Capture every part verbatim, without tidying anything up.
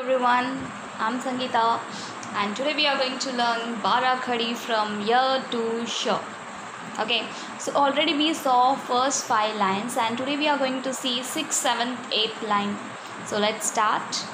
everyone, I'm Sangeeta and today we are going to learn Bara Khadi from year to show. Okay, so already we saw first five lines and today we are going to see sixth, seventh, eighth line. So let's start.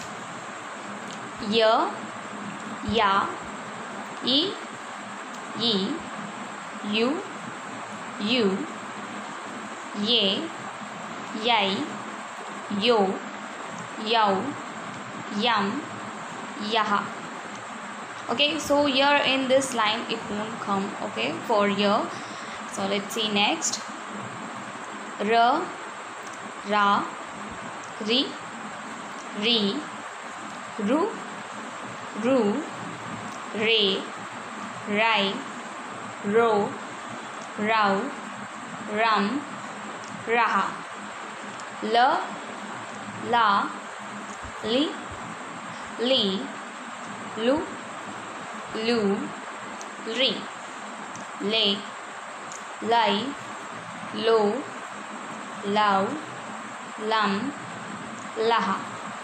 Ya, ya, e, ye, you, you, ye, yay, yo, yow, yum, yaha. Okay, so here in this line it won't come, okay, for year. So let's see next. R, ra, ri, ri, ru, ru, re, rai, ro, rau, rum, raha. L, la, li, li, lu, lu, ri, le, lai, lo, lau, lam, laha.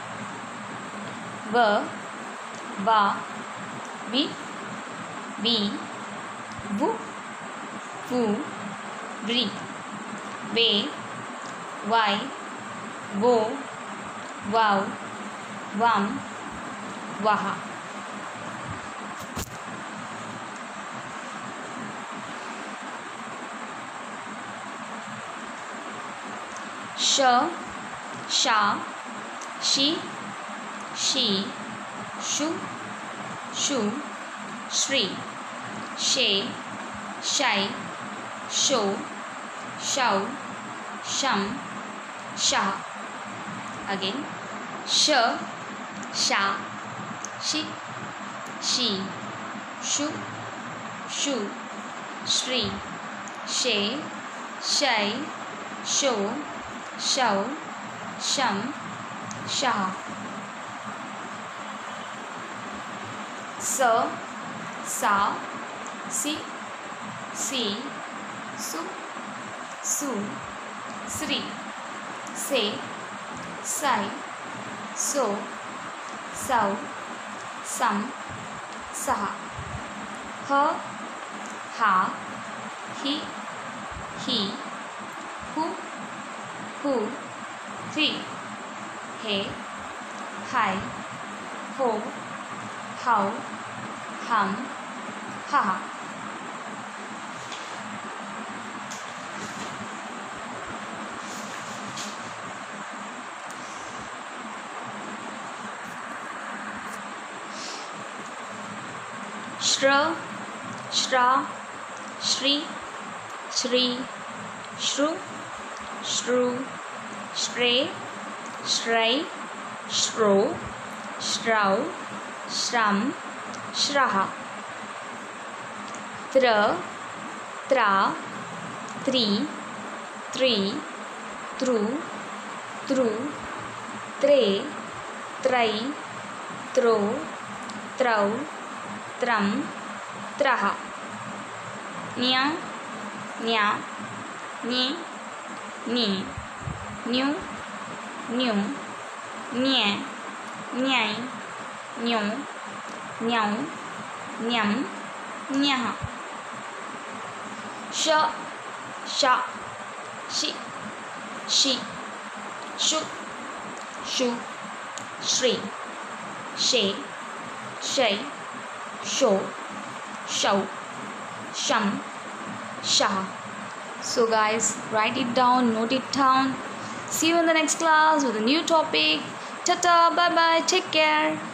V, va, vi, vi, vu, vu, vri, ve, vai, wo, wow, wam, waha. Sh, sha, shi, she, shu, shu, shri, she, shai, sho, shau, sham, shah. Again. Sh, sha, shi, she, shu, shu, shri, she, shai, sho, shau, sham, shah. Sa, sa, si, si, su, su, sri, se, sai, so, sau, sam, saha. Ha, ha, hi, he, hu, who, he, he, hi, ho, how, hum, haha. Shra, shra, shri, shri, shru, shru, shre, shray, shro, shrau, shram, shraha. Tra, tra, tri, tri, tru, tru, tre, trai, tro, trau, tram, traha. Nya, nya, ni, ni, nyu, nyu, nye, nyai, nyu, nyau, nyam, nyaha. Sha, sha, shi, she, shu, shu, shri, she, shay, sho, shau, sham, shah. So guys, write it down, note it down. See you in the next class with a new topic. Ta-ta, bye-bye, take care.